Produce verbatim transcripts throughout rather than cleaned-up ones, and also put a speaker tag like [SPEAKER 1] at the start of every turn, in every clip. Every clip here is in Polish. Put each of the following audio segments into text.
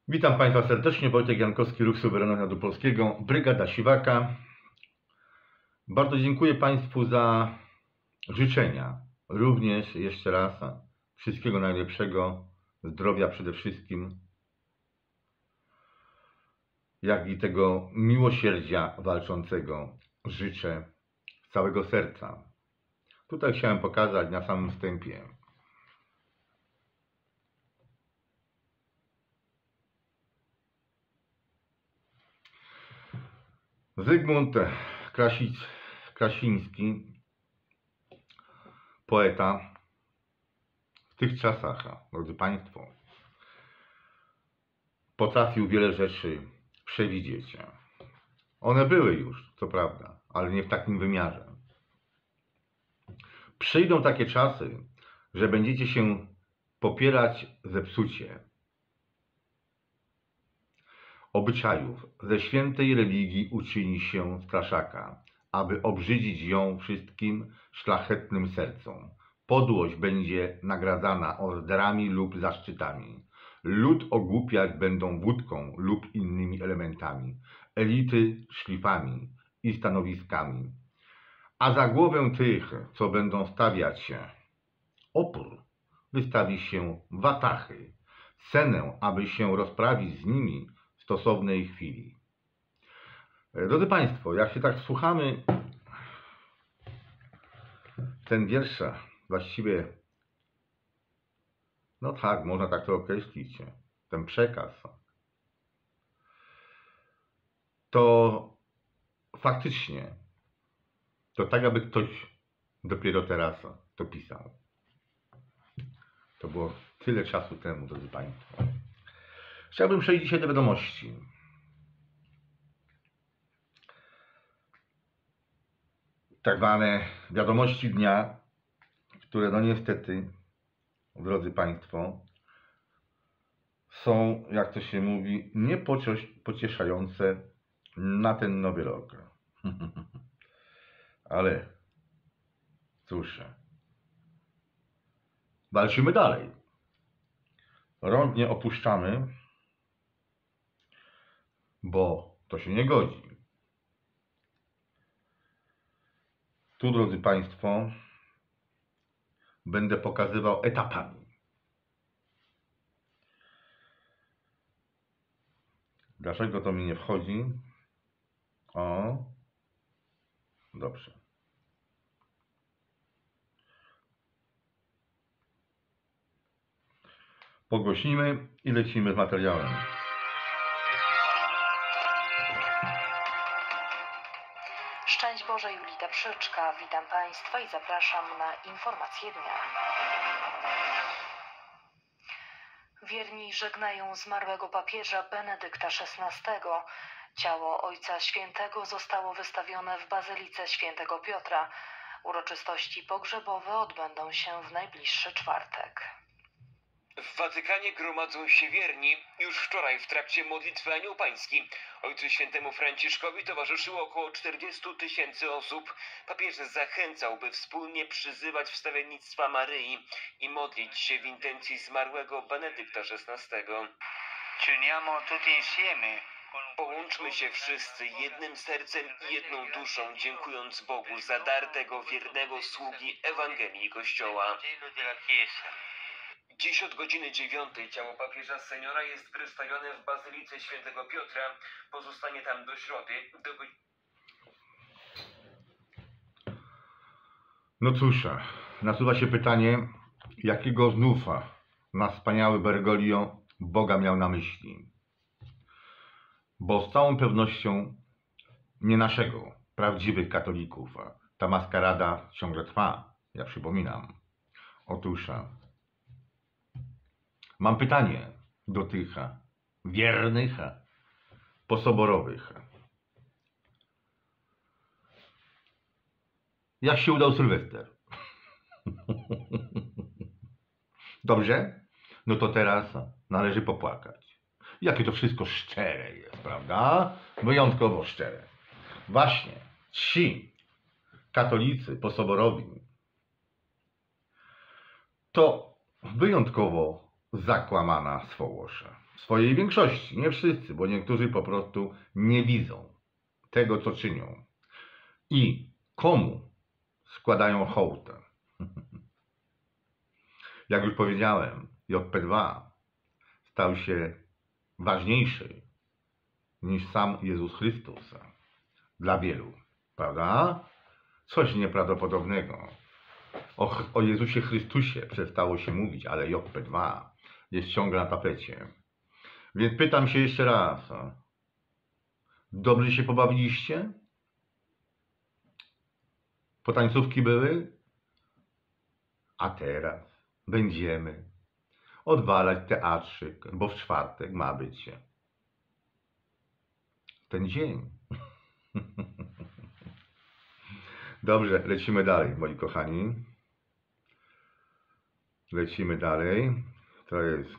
[SPEAKER 1] Witam Państwa serdecznie, Wojtek Jankowski, Ruch Suwerennego Narodu Polskiego, Brygada Siwaka. Bardzo dziękuję Państwu za życzenia. Również jeszcze raz wszystkiego najlepszego, zdrowia przede wszystkim, jak i tego miłosierdzia walczącego życzę z całego serca. Tutaj chciałem pokazać na samym wstępie Zygmunt Krasic, Krasiński, poeta, w tych czasach, drodzy Państwo, potrafił wiele rzeczy przewidzieć. One były już, co prawda, ale nie w takim wymiarze. Przyjdą takie czasy, że będziecie się popierać zepsucie obyczajów. Ze świętej religii uczyni się straszaka, aby obrzydzić ją wszystkim szlachetnym sercom. Podłość będzie nagradzana orderami lub zaszczytami. Lud ogłupiać będą wódką lub innymi elementami, elity szlifami i stanowiskami. A za głowę tych, co będą stawiać się opór, wystawi się watachy, cenę, aby się rozprawić z nimi w stosownej chwili. Drodzy Państwo, jak się tak słuchamy, ten wiersz, właściwie, no tak, można tak to określić, ten przekaz, to faktycznie, to tak, jakby ktoś dopiero teraz to pisał. To było tyle czasu temu, drodzy Państwo. Chciałbym przejść dzisiaj do wiadomości. Tak zwane wiadomości dnia, które no niestety, drodzy Państwo, są, jak to się mówi, niepocieszające na ten nowy rok. Ale cóż, walczymy dalej. Rąk nie opuszczamy, bo to się nie godzi. Tu, drodzy Państwo, będę pokazywał etapami. Dlaczego to mi nie wchodzi? O, dobrze. Pogłośnimy i lecimy z materiałem.
[SPEAKER 2] Szczęść Boże, Julita Przyczka. Witam Państwa i zapraszam na informacje dnia. Wierni żegnają zmarłego papieża Benedykta szesnastego. Ciało Ojca Świętego zostało wystawione w Bazylice Świętego Piotra. Uroczystości pogrzebowe odbędą się w najbliższy czwartek.
[SPEAKER 3] W Watykanie gromadzą się wierni. Już wczoraj w trakcie modlitwy Anioł Pański Ojcu Świętemu Franciszkowi towarzyszyło około czterdziestu tysięcy osób. Papież zachęcał, by wspólnie przyzywać wstawiennictwa Maryi i modlić się w intencji zmarłego Benedykta szesnastego. Połączmy się wszyscy jednym sercem i jedną duszą, dziękując Bogu za dar tego wiernego sługi Ewangelii Kościoła. Dziś od godziny dziewiątej ciało papieża seniora jest wystawione w Bazylice Świętego Piotra. Pozostanie tam do środy. Do...
[SPEAKER 1] No cóż, nasuwa się pytanie, jakiego znów na wspaniały Bergoglio Boga miał na myśli. Bo z całą pewnością nie naszego, prawdziwych katolików. Ta maskarada ciągle trwa, ja przypominam. Otóż mam pytanie do tych wiernych, posoborowych. Jak się udał Sylwester? Dobrze? No to teraz należy popłakać. Jakie to wszystko szczere jest, prawda? Wyjątkowo szczere. Właśnie ci katolicy posoborowi to wyjątkowo zakłamana swołość. W swojej większości, nie wszyscy, bo niektórzy po prostu nie widzą tego, co czynią i komu składają hołd. Jak już powiedziałem, J P dwa stał się ważniejszy niż sam Jezus Chrystus dla wielu, prawda? Coś nieprawdopodobnego. O, o Jezusie Chrystusie przestało się mówić, ale J P dwa jest ciągle na tapecie. Więc pytam się jeszcze raz. Dobrze się pobawiliście? Potańcówki były? A teraz będziemy odwalać teatrzyk, bo w czwartek ma być ten dzień. Dobrze, lecimy dalej, moi kochani. Lecimy dalej. To jest...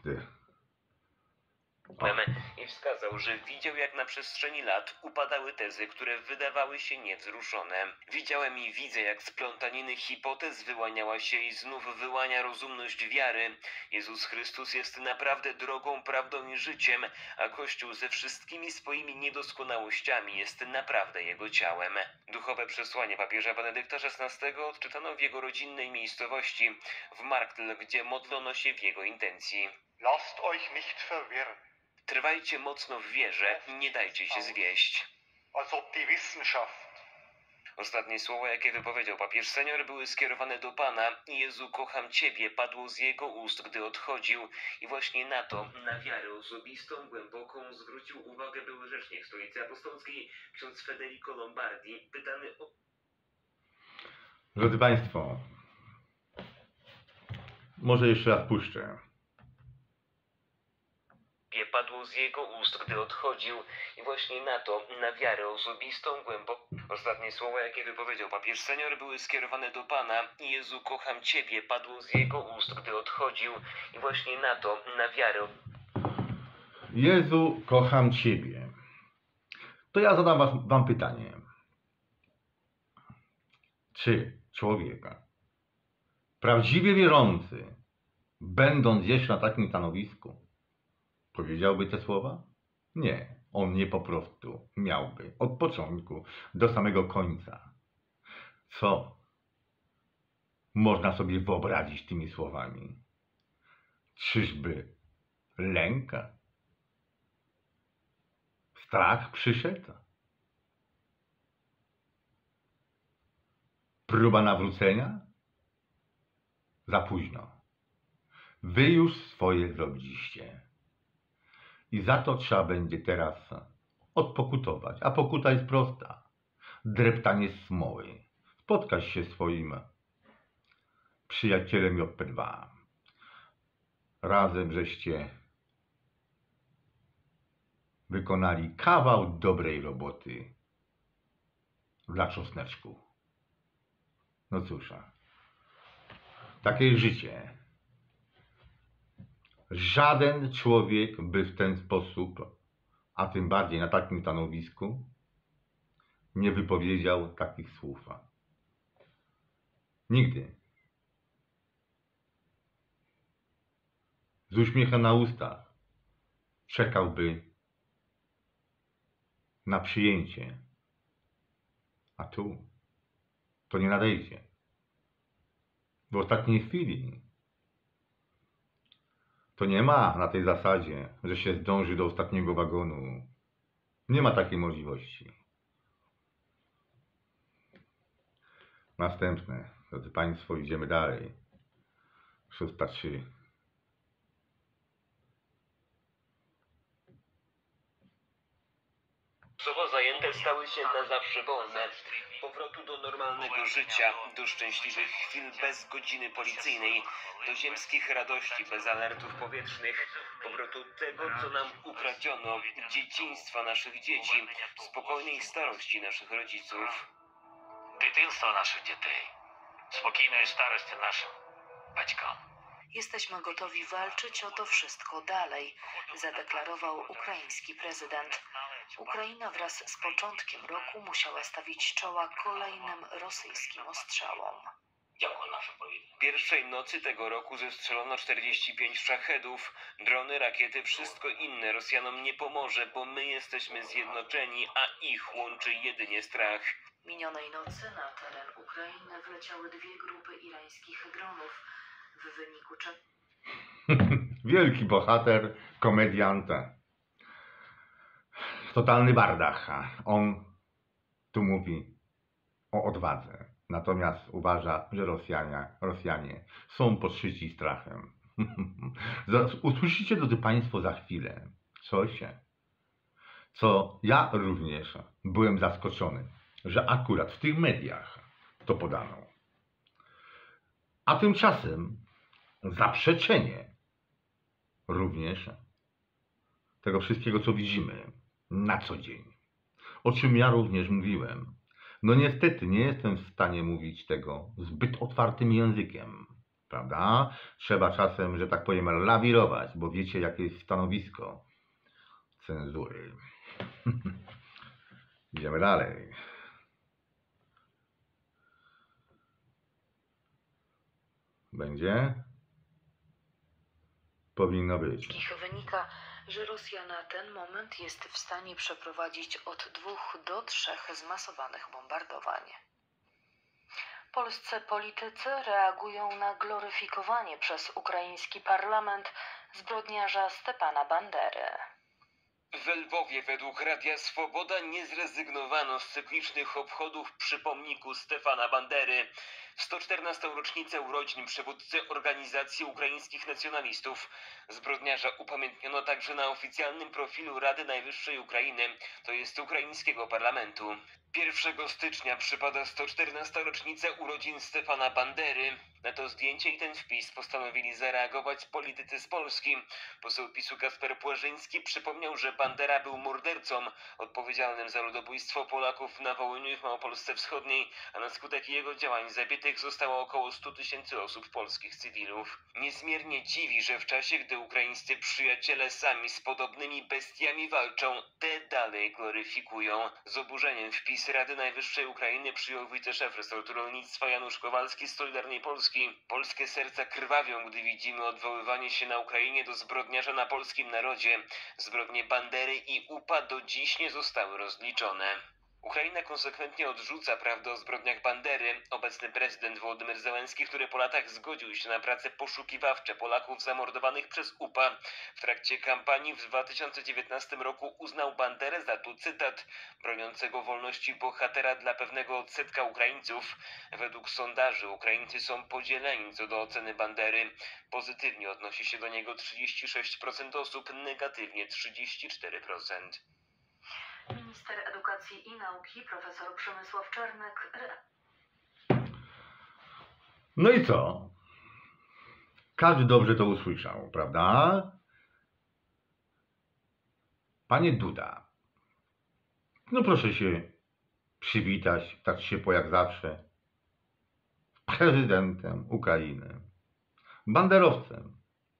[SPEAKER 3] I wskazał, że widział, jak na przestrzeni lat upadały tezy, które wydawały się niewzruszone. Widziałem i widzę, jak z plątaniny hipotez wyłaniała się i znów wyłania rozumność wiary. Jezus Chrystus jest naprawdę drogą, prawdą i życiem, a Kościół ze wszystkimi swoimi niedoskonałościami jest naprawdę Jego ciałem. Duchowe przesłanie papieża Benedykta szesnastego odczytano w jego rodzinnej miejscowości, w Marktl, gdzie modlono się w jego intencji.
[SPEAKER 4] Lasst euch nicht verwirren.
[SPEAKER 3] Trwajcie mocno w wierze i nie dajcie się zwieść.
[SPEAKER 4] Als ob die Wissenschaft
[SPEAKER 3] Ostatnie słowa, jakie wypowiedział papież senior, były skierowane do Pana. Jezu, kocham Ciebie, padło z jego ust, gdy odchodził. I właśnie na to, na wiarę osobistą, głęboką, zwrócił uwagę były rzecznik Stolicy Apostolskiej, ksiądz Federico Lombardi, pytany o...
[SPEAKER 1] Drodzy Państwo, może jeszcze raz puszczę.
[SPEAKER 3] Padło z jego ust, gdy odchodził i właśnie na to, na wiarę osobistą, głęboką. Ostatnie słowa, jakie wypowiedział papież senior, były skierowane do Pana. Jezu, kocham Ciebie, padło z jego ust, gdy odchodził i właśnie na to, na wiarę.
[SPEAKER 1] Jezu, kocham Ciebie. To ja zadam was, Wam pytanie. Czy człowiek prawdziwie wierzący, będąc jeszcze na takim stanowisku, powiedziałby te słowa? Nie, on nie po prostu miałby od początku do samego końca. Co można sobie wyobrazić tymi słowami? Czyżby lęk? Strach przyszedł? Próba nawrócenia? Za późno. Wy już swoje zrobiliście. I za to trzeba będzie teraz odpokutować. A pokuta jest prosta. Dreptanie smoły. Spotkać się swoim przyjacielem J P dwa. Razem żeście wykonali kawał dobrej roboty dla czosneczku. No cóż, takie jest życie. Żaden człowiek by w ten sposób, a tym bardziej na takim stanowisku, nie wypowiedział takich słów. Nigdy. Z uśmiechem na ustach czekałby na przyjęcie. A tu to nie nadejdzie. W ostatniej chwili to nie ma na tej zasadzie, że się zdąży do ostatniego wagonu. Nie ma takiej możliwości. Następne. Drodzy Państwo, idziemy dalej. Szósta trzy.
[SPEAKER 3] Słowo zajęte stały się na zawsze wolne. Powrotu do normalnego życia, do szczęśliwych chwil bez godziny policyjnej, do ziemskich radości bez alertów powietrznych, powrotu tego, co nam ukradziono, dzieciństwa naszych dzieci, spokojnej starości naszych rodziców.
[SPEAKER 5] Дитинство наших дітей, спокійної старості нашим батькам.
[SPEAKER 2] Jesteśmy gotowi walczyć o to wszystko dalej, zadeklarował ukraiński prezydent. Ukraina wraz z początkiem roku musiała stawić czoła kolejnym rosyjskim ostrzałom.
[SPEAKER 5] Дякую наше повітря.
[SPEAKER 3] Pierwszej nocy tego roku zestrzelono czterdzieści pięć szachedów, drony, rakiety, wszystko inne Rosjanom nie pomoże, bo my jesteśmy zjednoczeni, a ich łączy jedynie strach.
[SPEAKER 2] Minionej nocy na teren Ukrainy wleciały dwie grupy irańskich dronów, w wyniku czego
[SPEAKER 1] Wielki bohater, komediant, totalny bardach. On tu mówi o odwadze, natomiast uważa, że Rosjanie, Rosjanie są podszyci strachem. Usłyszycie, drodzy Państwo, za chwilę coś, co ja również byłem zaskoczony, że akurat w tych mediach to podano. A tymczasem zaprzeczenie również tego wszystkiego, co widzimy na co dzień, o czym ja również mówiłem. No niestety nie jestem w stanie mówić tego zbyt otwartym językiem, prawda? Trzeba czasem, że tak powiem, lawirować, bo wiecie, jakie jest stanowisko cenzury. Idziemy dalej. Będzie? Powinno być.
[SPEAKER 2] ich wynika, że Rosja na ten moment jest w stanie przeprowadzić od dwóch do trzech zmasowanych bombardowań. Polscy politycy reagują na gloryfikowanie przez ukraiński parlament zbrodniarza Stepana Bandery.
[SPEAKER 3] W Lwowie według Radia Swoboda nie zrezygnowano z cyklicznych obchodów przy pomniku Stefana Bandery. W sto czternastą rocznicę urodzin przywódcy Organizacji Ukraińskich Nacjonalistów zbrodniarza upamiętniono także na oficjalnym profilu Rady Najwyższej Ukrainy, to jest ukraińskiego parlamentu. pierwszego stycznia przypada sto czternasta rocznica urodzin Stefana Bandery. Na to zdjęcie i ten wpis postanowili zareagować politycy z Polski. Poseł PiSu Kasper Płażyński przypomniał, że Bandera był mordercą odpowiedzialnym za ludobójstwo Polaków na Wołyniu i w Małopolsce Wschodniej, a na skutek jego działań zabitych zostało około stu tysięcy osób, polskich cywilów. Niezmiernie dziwi, że w czasie, gdy ukraińscy przyjaciele sami z podobnymi bestiami walczą, te dalej gloryfikują. Z oburzeniem wpis Rady Najwyższej Ukrainy przyjął wiceszef resortu rolnictwa Janusz Kowalski z Solidarnej Polski. Polskie serca krwawią, gdy widzimy odwoływanie się na Ukrainie do zbrodniarza na polskim narodzie. Zbrodnie Bandery i U P A do dziś nie zostały rozliczone. Ukraina konsekwentnie odrzuca prawdę o zbrodniach Bandery. Obecny prezydent Wołodymyr Zełenski, który po latach zgodził się na prace poszukiwawcze Polaków zamordowanych przez U P A, w trakcie kampanii w dwa tysiące dziewiętnastym roku uznał Banderę za, tu cytat, broniącego wolności bohatera dla pewnego odsetka Ukraińców. Według sondaży Ukraińcy są podzieleni co do oceny Bandery. Pozytywnie odnosi się do niego trzydzieści sześć procent osób, negatywnie trzydzieści cztery procent.
[SPEAKER 2] Minister Edukacji i Nauki profesor Przemysław Czarnek.
[SPEAKER 1] No i co? Każdy dobrze to usłyszał, prawda? Panie Duda, no proszę się przywitać tak ciepło jak zawsze z prezydentem Ukrainy, banderowcem.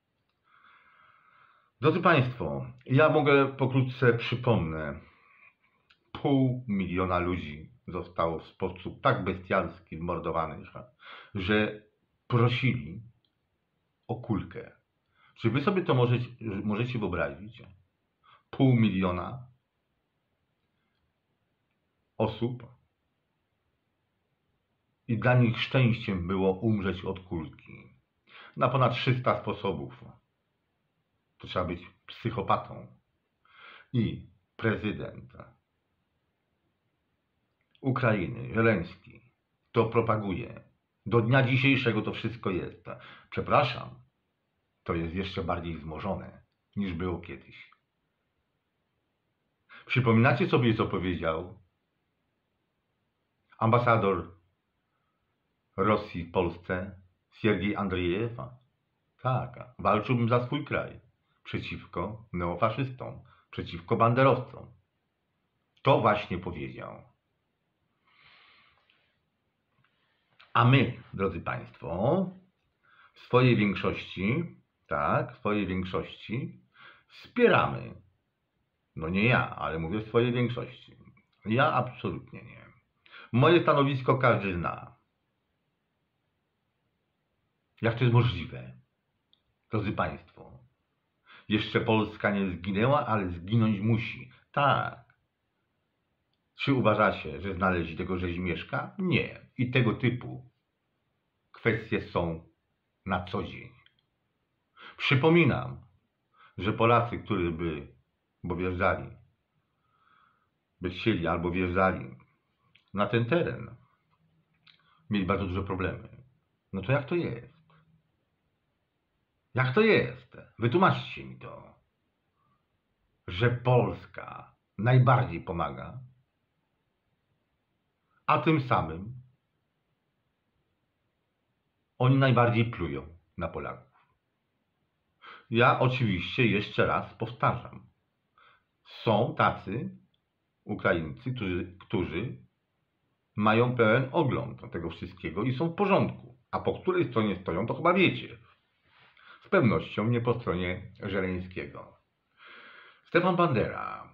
[SPEAKER 1] Drodzy Państwo, ja mogę pokrótce przypomnę, pół miliona ludzi zostało w sposób tak bestialski zmordowanych, że prosili o kulkę. Czy wy sobie to możecie, możecie wyobrazić? Pół miliona osób i dla nich szczęściem było umrzeć od kulki. Na ponad trzysta sposobów. To trzeba być psychopatą. I prezydent Ukrainy, Żeleński, to propaguje. Do dnia dzisiejszego to wszystko jest. Przepraszam, to jest jeszcze bardziej wzmożone niż było kiedyś. Przypominacie sobie, co powiedział ambasador Rosji w Polsce, Siergiej Andrzejew? Tak, walczyłbym za swój kraj przeciwko neofaszystom, przeciwko banderowcom. To właśnie powiedział. A my, drodzy Państwo, w swojej większości, tak, w swojej większości wspieramy. No nie ja, ale mówię w swojej większości. Ja absolutnie nie. Moje stanowisko każdy zna. Jak to jest możliwe? Drodzy Państwo, jeszcze Polska nie zginęła, ale zginąć musi. Tak. Czy uważacie, że znaleźli tego rzezimieszka? Nie. I tego typu kwestie są na co dzień. Przypominam, że Polacy, którzy by, bo wjeżdżali, by chcieli albo wjeżdżali na ten teren, mieli bardzo duże problemy. No to jak to jest? Jak to jest? Wytłumaczcie mi to, że Polska najbardziej pomaga, a tym samym oni najbardziej plują na Polaków. Ja oczywiście jeszcze raz powtarzam. Są tacy Ukraińcy, którzy, którzy mają pełen ogląd tego wszystkiego i są w porządku. A po której stronie stoją, to chyba wiecie. Z pewnością nie po stronie Żeleńskiego. Stefan Bandera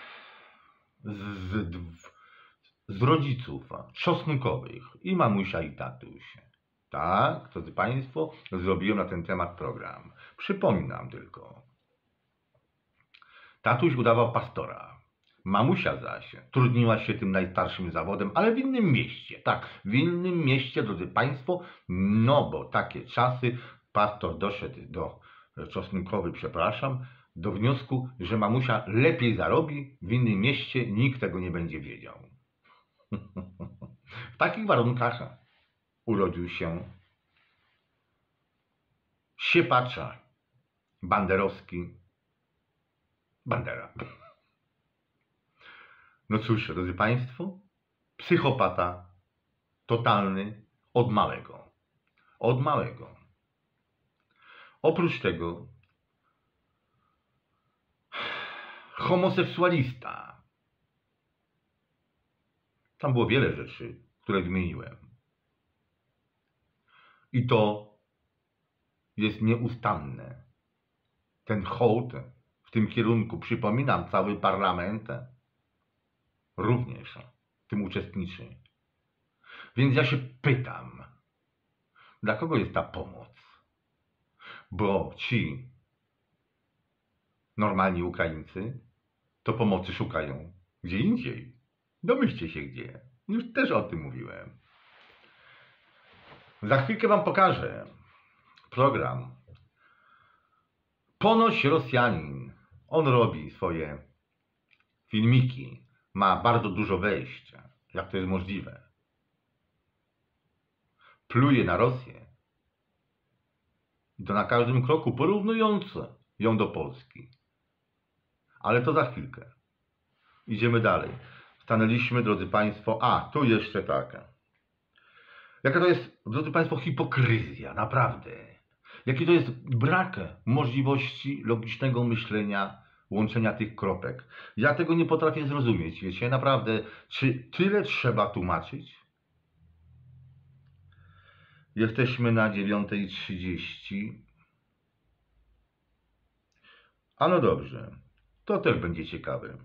[SPEAKER 1] z, z rodziców czosnkowych i mamusia i tatuś. Tak, drodzy Państwo, zrobiłem na ten temat program. Przypominam tylko. Tatuś udawał pastora. Mamusia zaś trudniła się tym najstarszym zawodem, ale w innym mieście. Tak, w innym mieście, drodzy Państwo, no bo takie czasy, pastor doszedł do, czosnkowy, przepraszam, do wniosku, że mamusia lepiej zarobi, w innym mieście nikt tego nie będzie wiedział. W takich warunkach urodził się siepacza banderowski Bandera. No cóż, drodzy Państwo, psychopata totalny od małego. Od małego. Oprócz tego homoseksualista. Tam było wiele rzeczy, które wymieniłem. I to jest nieustanne. Ten hołd w tym kierunku, przypominam, cały parlament również w tym uczestniczy. Więc ja się pytam, dla kogo jest ta pomoc? Bo ci normalni Ukraińcy to pomocy szukają gdzie indziej. Domyślcie się gdzie. Już też o tym mówiłem. Za chwilkę Wam pokażę program. Ponoć Rosjanin. On robi swoje filmiki. Ma bardzo dużo wejść. Jak to jest możliwe? Pluje na Rosję. I to na każdym kroku, porównując ją do Polski. Ale to za chwilkę. Idziemy dalej. Stanęliśmy, drodzy Państwo, a, tu jeszcze taka. Jaka to jest, drodzy Państwo, hipokryzja, naprawdę. Jaki to jest brak możliwości logicznego myślenia, łączenia tych kropek. Ja tego nie potrafię zrozumieć, wiecie, naprawdę. Czy tyle trzeba tłumaczyć? Jesteśmy na dziewiątej trzydzieści. A no dobrze, to też będzie ciekawe.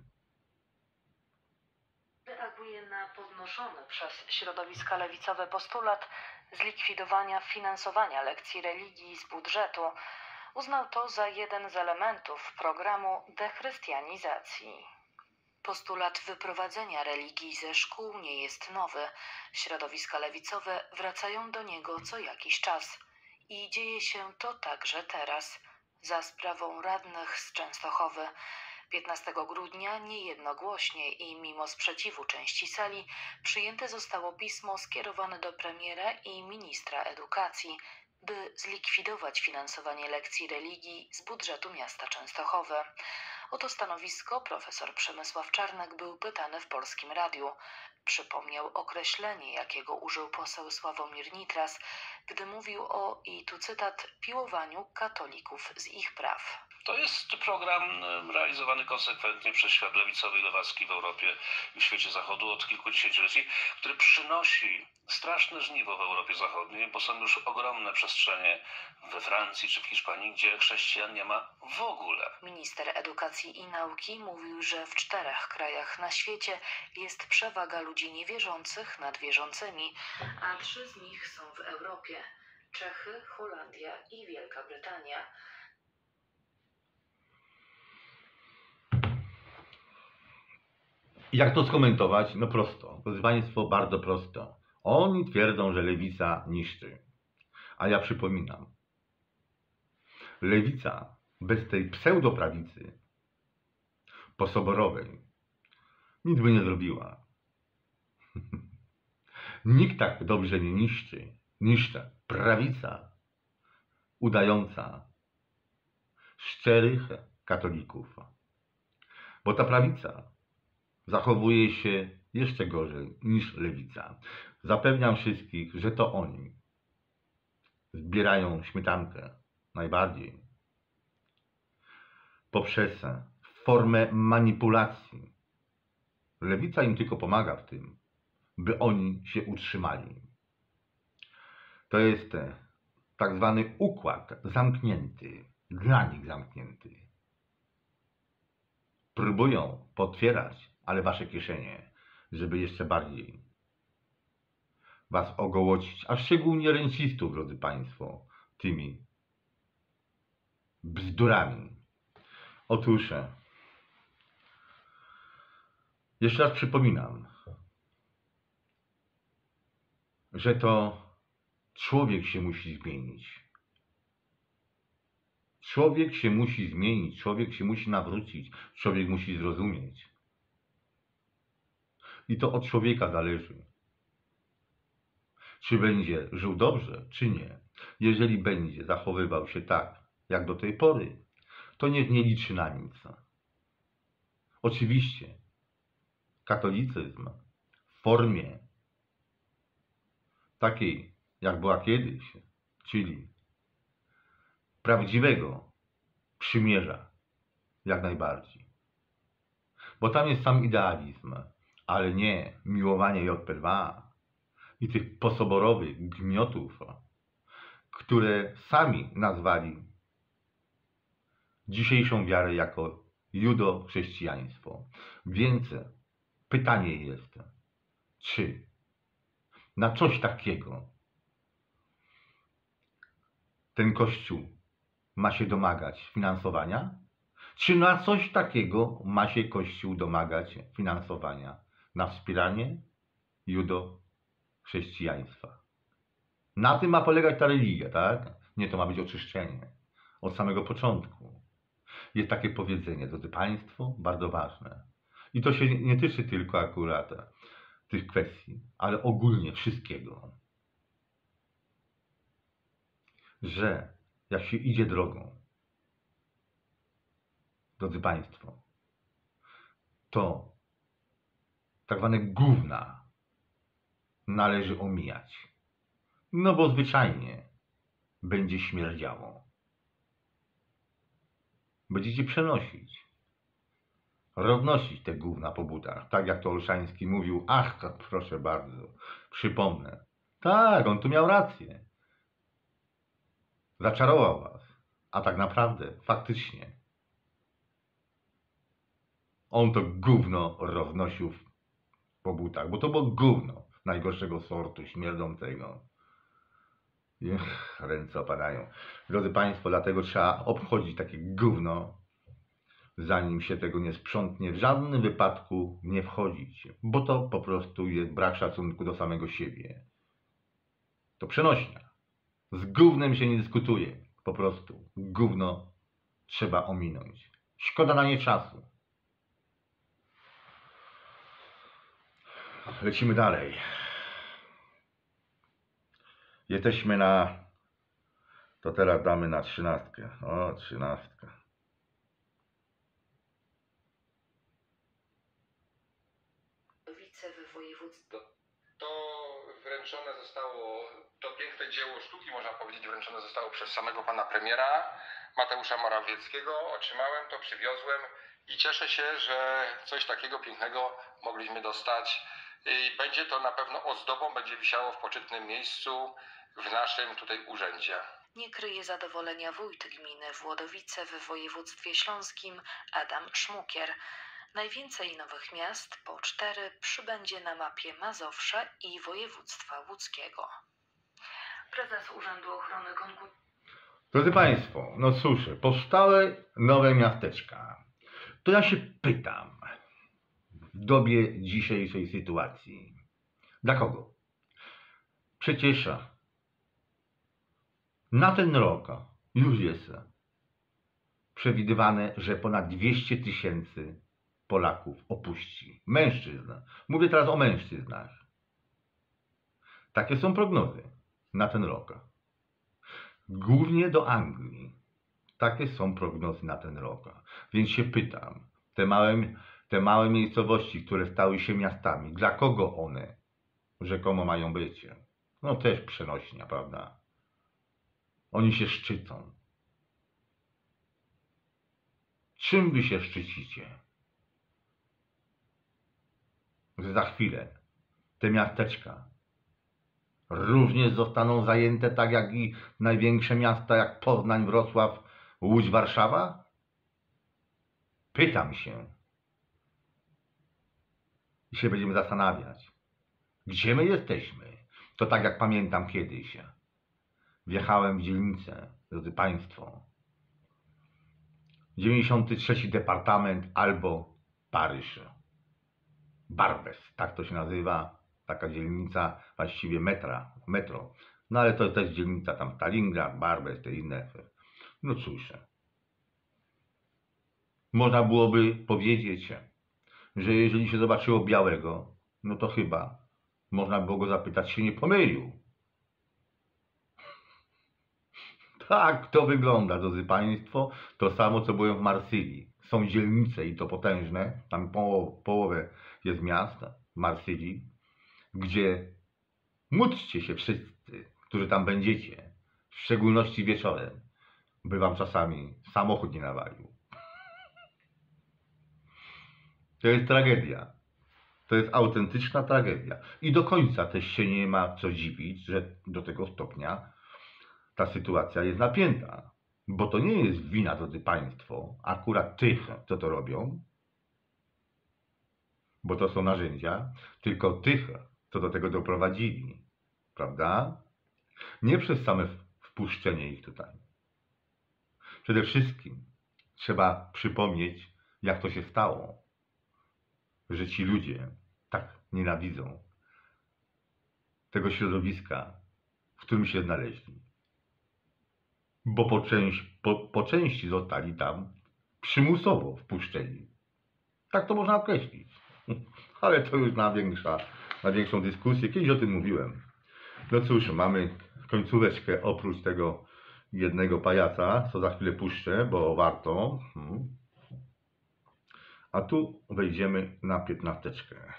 [SPEAKER 2] Reaguje na podnoszony przez środowiska lewicowe postulat zlikwidowania finansowania lekcji religii z budżetu. Uznał to za jeden z elementów programu dechrystianizacji. Postulat wyprowadzenia religii ze szkół nie jest nowy. Środowiska lewicowe wracają do niego co jakiś czas. I dzieje się to także teraz, za sprawą radnych z Częstochowy. piętnastego grudnia niejednogłośnie i mimo sprzeciwu części sali przyjęte zostało pismo skierowane do premiera i ministra edukacji, by zlikwidować finansowanie lekcji religii z budżetu miasta Częstochowy. O to stanowisko profesor Przemysław Czarnek był pytany w Polskim Radiu. Przypomniał określenie, jakiego użył poseł Sławomir Nitras, gdy mówił o, i tu cytat, piłowaniu katolików z ich praw.
[SPEAKER 5] To jest program realizowany konsekwentnie przez świat lewicowy i lewacki w Europie i w świecie zachodu od kilku dziesięcioleci, który przynosi straszne żniwo w Europie Zachodniej, bo są już ogromne przestrzenie we Francji czy w Hiszpanii, gdzie chrześcijan nie ma w ogóle.
[SPEAKER 2] Minister edukacji i nauki mówił, że w czterech krajach na świecie jest przewaga ludzi niewierzących nad wierzącymi, a trzy z nich są w Europie. Czechy, Holandia i Wielka Brytania.
[SPEAKER 1] Jak to skomentować? No prosto. Drodzy Państwo, bardzo prosto. Oni twierdzą, że lewica niszczy. A ja przypominam. Lewica bez tej pseudoprawicy posoborowej nic by nie zrobiła. Nikt tak dobrze nie niszczy, niż prawica udająca szczerych katolików. Bo ta prawica zachowuje się jeszcze gorzej niż lewica. Zapewniam wszystkich, że to oni zbierają śmietankę najbardziej poprzez formę manipulacji. Lewica im tylko pomaga w tym, by oni się utrzymali. To jest tak zwany układ zamknięty, dla nich zamknięty. Próbują potwierać, ale wasze kieszenie, żeby jeszcze bardziej was ogołocić, a szczególnie rencistów, drodzy Państwo, tymi bzdurami. Otóż, jeszcze raz przypominam, że to człowiek się musi zmienić. Człowiek się musi zmienić, człowiek się musi nawrócić, człowiek musi zrozumieć. I to od człowieka zależy, czy będzie żył dobrze, czy nie. Jeżeli będzie zachowywał się tak, jak do tej pory, to niech nie liczy na nic. Oczywiście katolicyzm w formie takiej, jak była kiedyś, czyli prawdziwego przymierza, jak najbardziej. Bo tam jest sam idealizm, ale nie miłowanie J P dwa i tych posoborowych gmiotów, które sami nazwali dzisiejszą wiarę jako judo-chrześcijaństwo. Więc pytanie jest, czy na coś takiego ten Kościół ma się domagać finansowania? Czy na coś takiego ma się Kościół domagać finansowania? Na wspieranie judo-chrześcijaństwa. Na tym ma polegać ta religia, tak? Nie, to ma być oczyszczenie. Od samego początku. Jest takie powiedzenie, drodzy Państwo, bardzo ważne. I to się nie tyczy tylko akurat tych kwestii, ale ogólnie wszystkiego. Że jak się idzie drogą, drodzy Państwo, to tak zwane gówna należy omijać. No bo zwyczajnie będzie śmierdziało. Będziecie przenosić, roznosić te gówna po butach. Tak jak to Olszański mówił, ach, to proszę bardzo, przypomnę. Tak, on tu miał rację. Zaczarował was. A tak naprawdę, faktycznie, on to gówno roznosił po butach, bo to było gówno najgorszego sortu, śmierdzącego. Ech, ręce opadają. Drodzy Państwo, dlatego trzeba obchodzić takie gówno, zanim się tego nie sprzątnie. W żadnym wypadku nie wchodzić, bo to po prostu jest brak szacunku do samego siebie. To przenośnia. Z gównem się nie dyskutuje. Po prostu gówno trzeba ominąć. Szkoda na nie czasu. Lecimy dalej. Jesteśmy na... To teraz damy na trzynastkę. O, trzynastka.
[SPEAKER 2] Wice w województwie.
[SPEAKER 6] To wręczone zostało, to piękne dzieło sztuki, można powiedzieć, wręczone zostało przez samego pana premiera Mateusza Morawieckiego. Otrzymałem to, przywiozłem i cieszę się, że coś takiego pięknego mogliśmy dostać. I będzie to na pewno ozdobą, będzie wisiało w poczytnym miejscu w naszym tutaj urzędzie.
[SPEAKER 2] Nie kryje zadowolenia wójt gminy Włodowice w województwie śląskim Adam Szmukier. Najwięcej nowych miast, po cztery, przybędzie na mapie Mazowsze i województwa łódzkiego. Prezes Urzędu Ochrony Konkurencji.
[SPEAKER 1] Drodzy Państwo, no cóż, powstały nowe miasteczka. To ja się pytam, w dobie dzisiejszej sytuacji, dla kogo? Przecież na ten rok już jest przewidywane, że ponad dwieście tysięcy Polaków opuści. Mężczyzn. Mówię teraz o mężczyznach. Takie są prognozy na ten rok. Głównie do Anglii. Takie są prognozy na ten rok. Więc się pytam, te małe, te małe miejscowości, które stały się miastami, dla kogo one rzekomo mają być? No też przenośnia, prawda? Oni się szczycą. Czym wy się szczycicie? Że za chwilę te miasteczka również zostaną zajęte tak jak i największe miasta jak Poznań, Wrocław, Łódź, Warszawa? Pytam się. I się będziemy zastanawiać. Gdzie my jesteśmy? To tak jak pamiętam kiedyś. Wjechałem w dzielnicę, drodzy Państwo. dziewięćdziesiąty trzeci Departament albo Paryż. Barbès, tak to się nazywa. Taka dzielnica, właściwie metra, metro. No ale to też dzielnica tam Stalingrad, Barbès, te inne. No cóż. Można byłoby powiedzieć, że jeżeli się zobaczyło białego, no to chyba można było go zapytać, czy się nie pomylił. Tak to wygląda, drodzy Państwo. To samo, co byłem w Marsylii. Są dzielnice i to potężne. Tam poł połowę jest miast w Marsylii, gdzie módlcie się wszyscy, którzy tam będziecie. W szczególności wieczorem. By wam czasami samochód nie nawalił. To jest tragedia. To jest autentyczna tragedia. I do końca też się nie ma co dziwić, że do tego stopnia ta sytuacja jest napięta. Bo to nie jest wina, drodzy Państwo, akurat tych, co to robią, bo to są narzędzia, tylko tych, co do tego doprowadzili. Prawda? Nie przez same wpuszczenie ich tutaj. Przede wszystkim trzeba przypomnieć, jak to się stało, że ci ludzie tak nienawidzą tego środowiska, w którym się znaleźli. Bo po, część, po, po części zostali tam przymusowo wpuszczeni. Tak to można określić. Ale to już na, większa, na większą dyskusję. Kiedyś o tym mówiłem. No cóż, mamy końcóweczkę oprócz tego jednego pajaca, co za chwilę puszczę, bo warto. A tu wejdziemy na piętnasteczkę.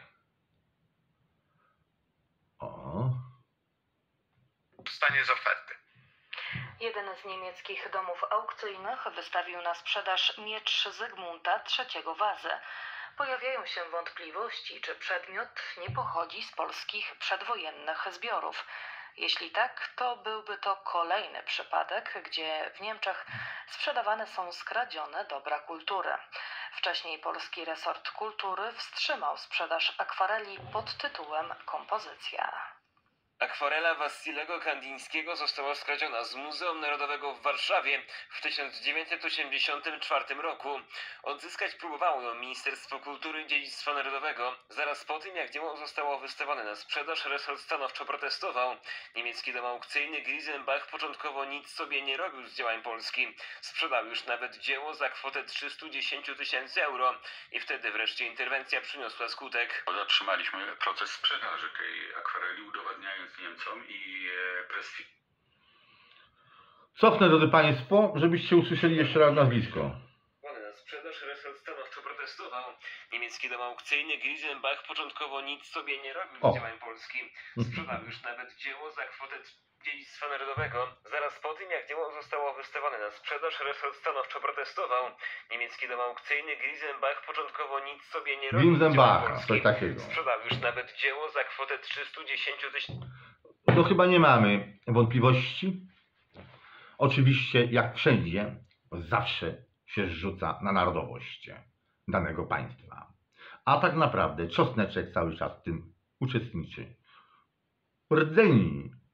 [SPEAKER 1] O.
[SPEAKER 6] Stanie z oferty.
[SPEAKER 2] Jeden z niemieckich domów aukcyjnych wystawił na sprzedaż miecz Zygmunta trzeciego Wazę. Pojawiają się wątpliwości, czy przedmiot nie pochodzi z polskich przedwojennych zbiorów. Jeśli tak, to byłby to kolejny przypadek, gdzie w Niemczech sprzedawane są skradzione dobra kultury. Wcześniej polski resort kultury wstrzymał sprzedaż akwareli pod tytułem Kompozycja.
[SPEAKER 3] Akwarela Wassilego Kandińskiego została skradziona z Muzeum Narodowego w Warszawie w tysiąc dziewięćset osiemdziesiątym czwartym roku. Odzyskać próbowało ją Ministerstwo Kultury i Dziedzictwa Narodowego. Zaraz po tym, jak dzieło zostało wystawione na sprzedaż, resort stanowczo protestował. Niemiecki dom aukcyjny Grisenbach początkowo nic sobie nie robił z dziełami Polski. Sprzedał już nawet dzieło za kwotę trzysta dziesięć tysięcy euro. I wtedy wreszcie interwencja przyniosła skutek.
[SPEAKER 7] Otrzymaliśmy proces sprzedaży tej akwareli, udowadniając Niemcom i prestiż.
[SPEAKER 1] Cofnę, drodzy Państwo, żebyście usłyszeli jeszcze raz nazwisko.
[SPEAKER 3] Na sprzedaż resort stanowczo protestował. Niemiecki dom aukcyjny Grisenbach początkowo nic sobie nie robił z dziełami Polski. Sprzedał już nawet dzieło za kwotę Dziedzictwa Narodowego. Zaraz po tym, jak dzieło zostało wystawione na sprzedaż, resort stanowczo protestował. Niemiecki dom aukcyjny Grisenbach początkowo nic sobie nie robił z dziełami
[SPEAKER 1] Grisenbach,
[SPEAKER 3] Polski.
[SPEAKER 1] coś takiego.
[SPEAKER 3] Sprzedał już nawet dzieło za kwotę trzysta dziesięć tysięcy.
[SPEAKER 1] To chyba nie mamy wątpliwości. Oczywiście, jak wszędzie, zawsze się zrzuca na narodowość danego państwa. A tak naprawdę czosneczek cały czas w tym uczestniczy. Rdzeni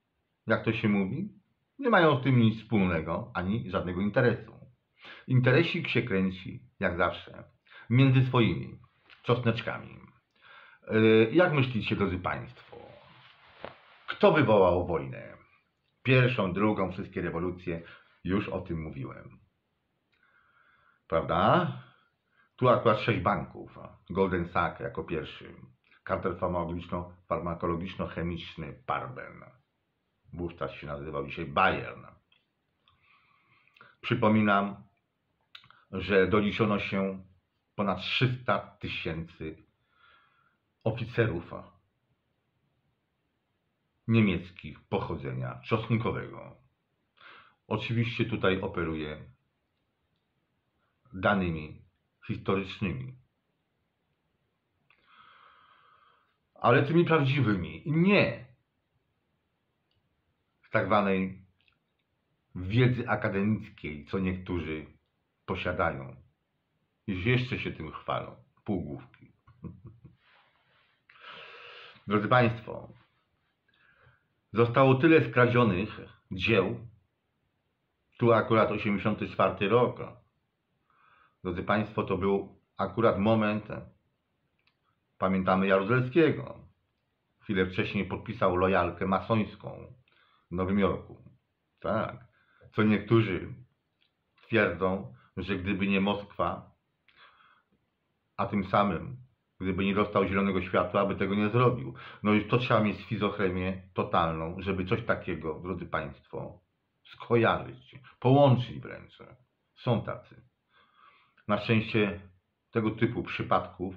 [SPEAKER 1] jak to się mówi, nie mają z tym nic wspólnego, ani żadnego interesu. Interesik się kręci, jak zawsze, między swoimi czosneczkami. Yy, jak myślicie, drodzy Państwo, kto wywołał wojnę? Pierwszą, drugą, wszystkie rewolucje, już o tym mówiłem. Prawda? Tu akurat sześć banków. Golden Sachs jako pierwszy. Kartel farmakologiczno-chemiczny Parben. Wówczas się nazywał, dzisiaj Bayern. Przypominam, że doliczono się ponad trzysta tysięcy oficerów niemieckich pochodzenia czosnkowego. Oczywiście tutaj operuję danymi historycznymi, ale tymi prawdziwymi, nie z tak zwanej wiedzy akademickiej, co niektórzy posiadają. Już jeszcze się tym chwalą, półgłówki. Drodzy Państwo, zostało tyle skradzionych dzieł, tu akurat osiemdziesiąty czwarty rok. Drodzy Państwo, to był akurat moment, pamiętamy Jaruzelskiego. Chwilę wcześniej podpisał lojalkę masońską w Nowym Jorku. Tak. Co niektórzy twierdzą, że gdyby nie Moskwa, a tym samym gdyby nie dostał zielonego światła, aby tego nie zrobił. No i to trzeba mieć schizofrenię totalną, żeby coś takiego, drodzy Państwo, skojarzyć, połączyć wręcz. Są tacy. Na szczęście tego typu przypadków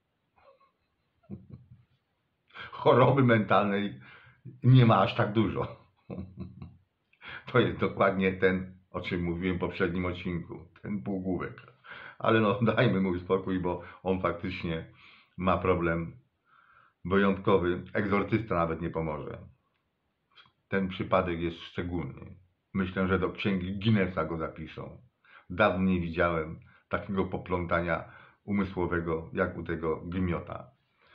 [SPEAKER 1] choroby mentalnej nie ma aż tak dużo. To jest dokładnie ten, o czym mówiłem w poprzednim odcinku, ten półgłówek. Ale no dajmy mu spokój, bo on faktycznie ma problem wyjątkowy. Egzorcysta nawet nie pomoże. Ten przypadek jest szczególny. Myślę, że do księgi Guinnessa go zapiszą. Dawno nie widziałem takiego poplątania umysłowego, jak u tego gmiota.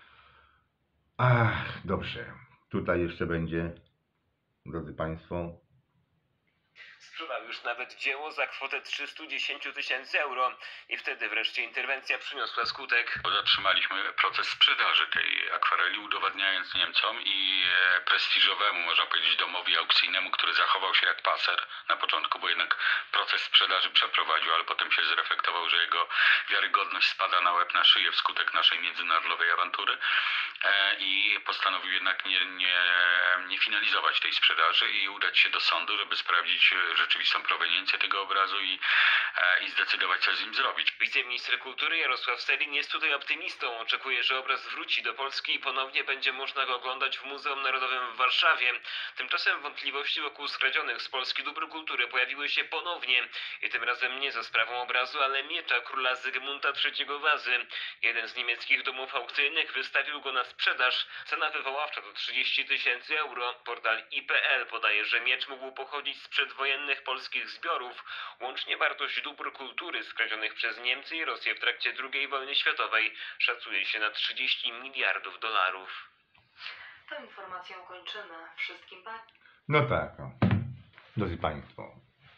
[SPEAKER 1] Ach, dobrze. Tutaj jeszcze będzie, drodzy Państwo,
[SPEAKER 3] Sprzedał już nawet dzieło za kwotę trzysta dziesięć tysięcy euro i wtedy wreszcie interwencja przyniosła skutek.
[SPEAKER 7] Zatrzymaliśmy proces sprzedaży tej akwareli, udowadniając Niemcom i prestiżowemu, można powiedzieć, domowi aukcyjnemu, który zachował się jak paser na początku, bo jednak proces sprzedaży przeprowadził, ale potem się zreflektował, że jego wiarygodność spada na łeb, na szyję wskutek naszej międzynarodowej awantury i postanowił jednak nie, nie, nie finalizować tej sprzedaży i udać się do sądu, żeby sprawdzić rzeczywistą proweniencję tego obrazu i, i zdecydować, co z nim zrobić.
[SPEAKER 3] Wiceminister kultury Jarosław Sellin jest tutaj optymistą. Oczekuje, że obraz wróci do Polski i ponownie będzie można go oglądać w Muzeum Narodowym w Warszawie. Tymczasem wątpliwości wokół skradzionych z Polski dóbr kultury pojawiły się ponownie. I tym razem nie za sprawą obrazu, ale miecza króla Zygmunta trzeciego Wazy. Jeden z niemieckich domów aukcyjnych wystawił go na sprzedaż. Cena wywoławcza to trzydzieści tysięcy euro. Portal i kropka pe el podaje, że miecz mógł pochodzić z przedwojennych polskich zbiorów. Łącznie wartość dóbr kultury skradzionych przez Niemcy i Rosję w trakcie drugiej wojny światowej szacuje się na trzydzieści miliardów dolarów.
[SPEAKER 2] Tę informację kończymy. Wszystkim pa...
[SPEAKER 1] No tak, drodzy Państwo.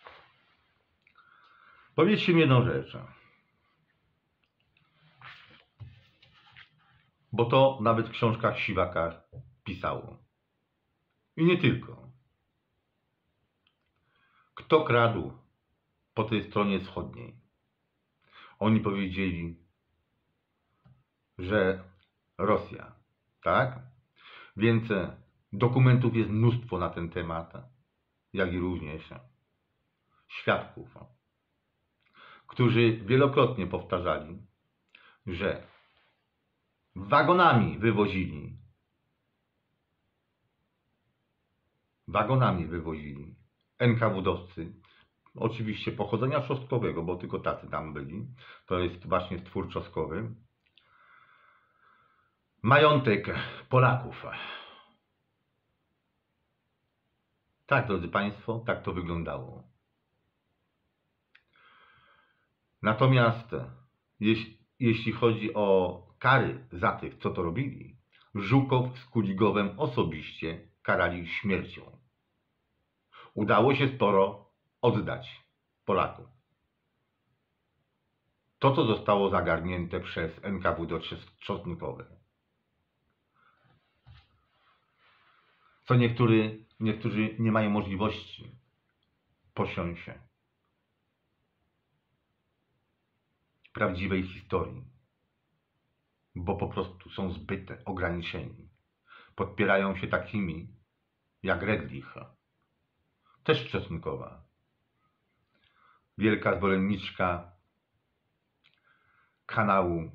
[SPEAKER 1] Powiedzcie mi jedną rzecz. Bo to nawet w książkach Siwaka pisało. I nie tylko. Kto kradł po tej stronie wschodniej? Oni powiedzieli, że Rosja, tak? Więc dokumentów jest mnóstwo na ten temat, jak i również świadków, którzy wielokrotnie powtarzali, że wagonami wywozili, wagonami wywozili en ka wu dowcy, oczywiście pochodzenia czosnkowego, bo tylko tacy tam byli, to jest właśnie stwór czosnkowy, majątek Polaków. Tak, drodzy Państwo, tak to wyglądało. Natomiast jeśli, jeśli chodzi o kary za tych, co to robili, Żukow z Kuligowem osobiście karali śmiercią. udało się sporo oddać Polaków. To, co zostało zagarnięte przez N K W D czosnkowe. Co niektórzy, niektórzy nie mają możliwości posiąść się prawdziwej historii, bo po prostu są zbyt ograniczeni. Podpierają się takimi jak Redlich, też czosnkowa, wielka zwolenniczka kanału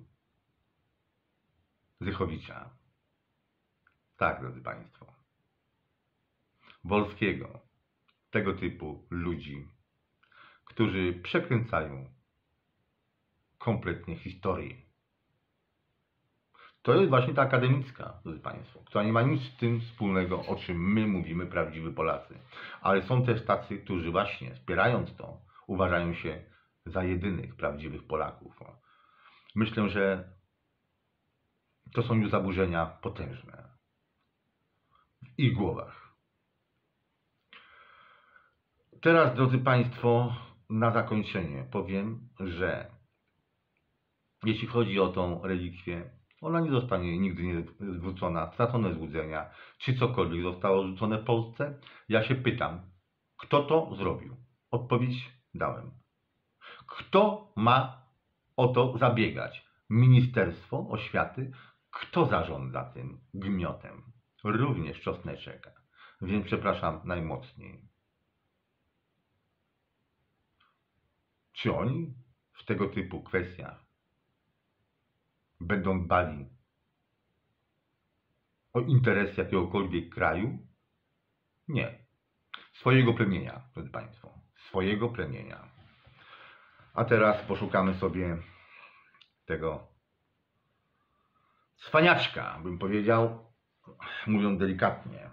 [SPEAKER 1] Zychowicza. Tak, drodzy Państwo. Wolskiego, tego typu ludzi, którzy przekręcają kompletnie historię. To jest właśnie ta akademicka, drodzy Państwo, która nie ma nic z tym wspólnego, o czym my mówimy, prawdziwi Polacy. Ale są też tacy, którzy właśnie, wspierając to, uważają się za jedynych prawdziwych Polaków. Myślę, że to są już zaburzenia potężne w ich głowach. Teraz, drodzy Państwo, na zakończenie powiem, że jeśli chodzi o tą relikwię, ona nie zostanie nigdy nie zwrócona, stracone złudzenia, czy cokolwiek zostało rzucone w Polsce. Ja się pytam, kto to zrobił? Odpowiedź dałem. Kto ma o to zabiegać? Ministerstwo Oświaty? Kto zarządza tym gmiotem? Również Czosneczek. Więc przepraszam najmocniej. Czy oni w tego typu kwestiach będą dbali o interes jakiegokolwiek kraju? Nie. Swojego plemienia, drodzy Państwo. Swojego plemienia. A teraz poszukamy sobie tego cwaniaczka, bym powiedział, mówiąc delikatnie.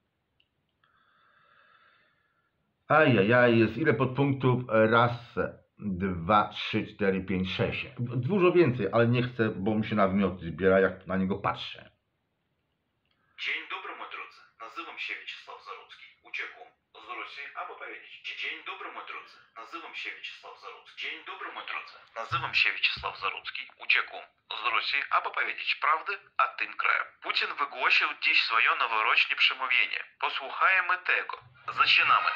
[SPEAKER 1] Ajajaj, jest ile podpunktów? Raz, dwa, trzy, cztery, pięć, sześć. Dużo więcej, ale nie chcę, bo mi się na wymioty zbiera, jak na niego patrzę.
[SPEAKER 8] Dzień dobry, moi drodzy. Nazywam się Wieczysław Zarudzki. Uciekł z Rosji, aby powiedzieć. Dzień dobry, moi drodzy. Nazywam się Wieczysław Zarudzki. Dzień dobry, moi drodzy. Nazywam się Wieczysław Zarudzki. Uciekł z Rosji, aby powiedzieć prawdę o tym kraju. Putin wygłosił dziś swoje noworoczne przemówienie. Posłuchajmy tego. Zaczynamy.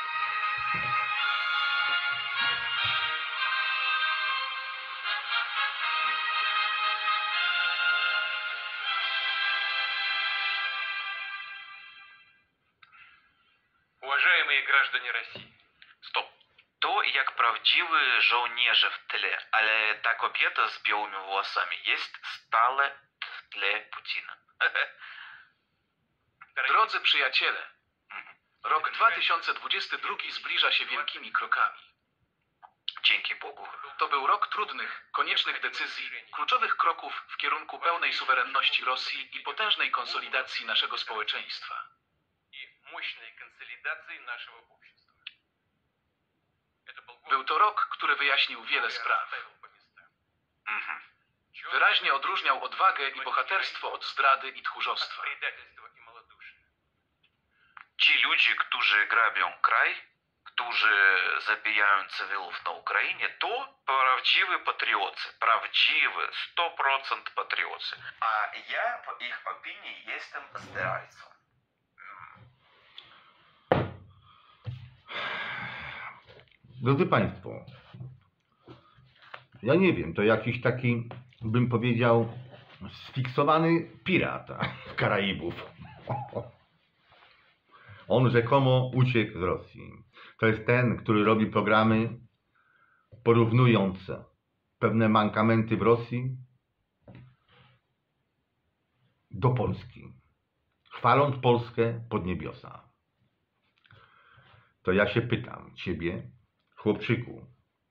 [SPEAKER 3] Уважаемые граждане России.
[SPEAKER 8] Stop. To jak prawdziwy żołnierze w tle, ale ta kobieta z białymi włosami jest stale w tle Putina.
[SPEAKER 9] Drodzy przyjaciele, rok dwa tysiące dwudziesty drugi zbliża się wielkimi krokami.
[SPEAKER 8] Dzięki Bogu.
[SPEAKER 9] To był rok trudnych, koniecznych decyzji, kluczowych kroków w kierunku pełnej suwerenności Rosji i potężnej konsolidacji naszego społeczeństwa. Był to rok, który wyjaśnił wiele spraw.
[SPEAKER 8] Mhm.
[SPEAKER 9] Wyraźnie odróżniał odwagę i bohaterstwo od zdrady i tchórzostwa.
[SPEAKER 8] Ci ludzie, którzy grabią kraj, którzy zabijają cywilów na Ukrainie, to prawdziwi patrioci. Prawdziwi, sto procent patrioci. A ja, w ich opinii, jestem zdrajcą.
[SPEAKER 1] Drodzy Państwo, ja nie wiem, to jakiś taki, bym powiedział, sfiksowany pirat z Karaibów. On rzekomo uciekł z Rosji. To jest ten, który robi programy porównując pewne mankamenty w Rosji do Polski, chwaląc Polskę pod niebiosa. To ja się pytam Ciebie, chłopczyku,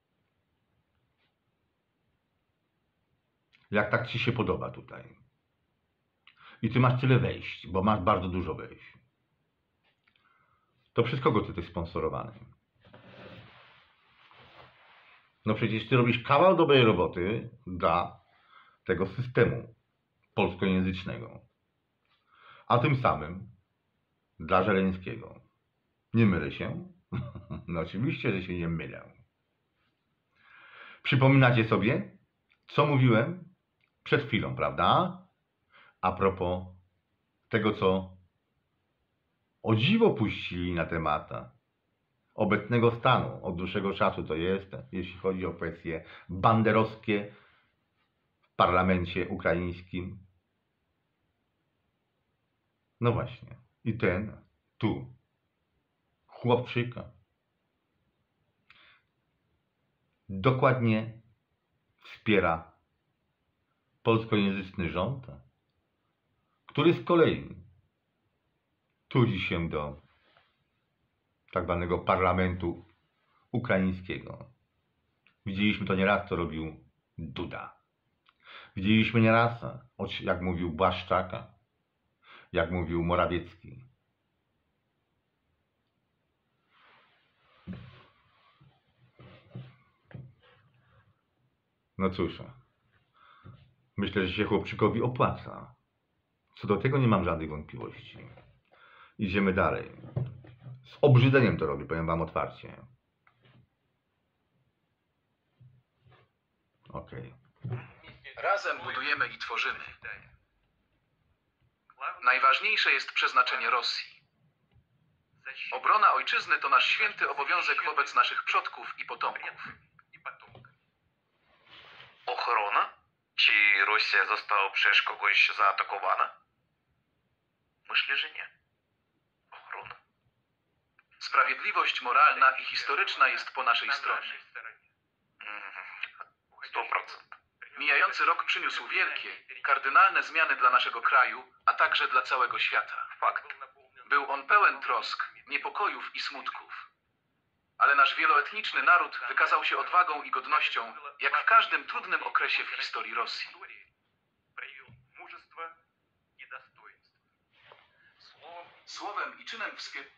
[SPEAKER 1] jak tak Ci się podoba tutaj? I Ty masz tyle wejść, bo masz bardzo dużo wejść. To przez kogo Ty jesteś sponsorowany? No przecież Ty robisz kawał dobrej roboty dla tego systemu polskojęzycznego. A tym samym dla Żeleńskiego. Nie mylę się? No oczywiście, że się nie mylę. Przypominacie sobie, co mówiłem przed chwilą, prawda? A propos tego, co o dziwo puścili na temat obecnego stanu. Od dłuższego czasu to jest, jeśli chodzi o kwestie banderowskie w parlamencie ukraińskim. No właśnie. I ten tu chłopczyk dokładnie wspiera polskojęzyczny rząd, który z kolei tudzi się do tak zwanego parlamentu ukraińskiego. Widzieliśmy to nieraz, co robił Duda. Widzieliśmy nieraz, jak mówił Błaszczak, jak mówił Morawiecki. No cóż, myślę, że się chłopczykowi opłaca. Co do tego nie mam żadnych wątpliwości. Idziemy dalej. Z obrzydzeniem to robię, powiem wam otwarcie. Okej.
[SPEAKER 9] Razem budujemy i tworzymy. Najważniejsze jest przeznaczenie Rosji. Obrona ojczyzny to nasz święty obowiązek wobec naszych przodków i potomków.
[SPEAKER 8] Охорона? Чи Росія została przez kogoś zaatakowana? Myślę, że nie. Ochrona.
[SPEAKER 9] Sprawiedliwość moralna i historyczna jest po naszej stronie.
[SPEAKER 8] Sto procent.
[SPEAKER 9] Mijający rok przyniósł wielkie, kardynalne zmiany dla naszego kraju, a także dla całego świata.
[SPEAKER 8] Fakt.
[SPEAKER 9] Był on pełen trosk, niepokojów i smutków. Ale nasz wieloetniczny naród wykazał się odwagą i godnością, jak w każdym trudnym okresie w historii Rosji. Słowem i czynem wspierali